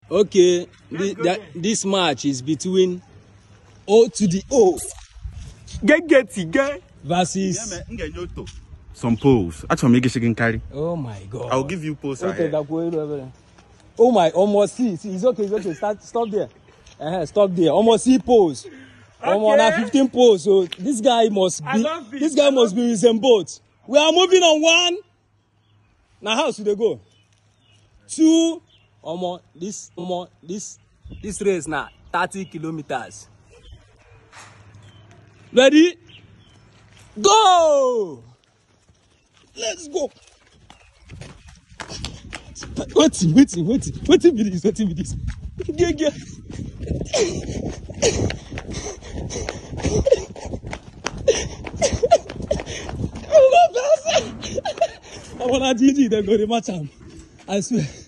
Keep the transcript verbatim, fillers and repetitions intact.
Okay, the, that, this match is between O to the O. Get get get Versus some poles. Actually, make a carry. Oh my God! I'll give you poles. Okay, oh my, almost see, see, it's okay, it's okay. Start, stop there. Uh -huh, stop there. Almost see pose. Okay. Almost now fifteen pose. So this guy must be. This guy must be Usain Bolt. We are moving on one. Now how should they go? Two. Almost this. Almost this. This race now thirty kilometers. Ready? Go! Let's go. Waiting, waiting, waiting, waiting with this, waiting with this. Get, get. I want to G G, they're going to match him. I swear.